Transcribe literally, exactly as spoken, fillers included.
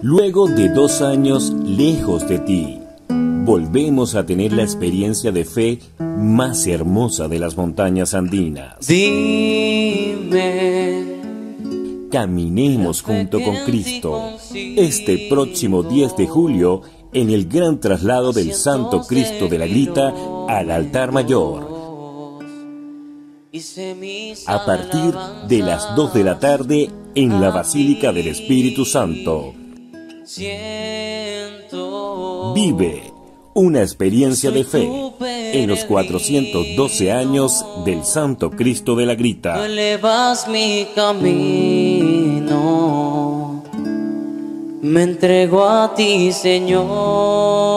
Luego de dos años lejos de ti, volvemos a tener la experiencia de fe más hermosa de las montañas andinas. Dime. Caminemos junto con Cristo este próximo diez de julio en el gran traslado del Santo Cristo de la Grita al altar mayor. A partir de las dos de la tarde en la Basílica del Espíritu Santo. Vive una experiencia de fe en los cuatrocientos doce años del Santo Cristo de la Grita. Tú elevas mi camino, me entrego a ti, Señor.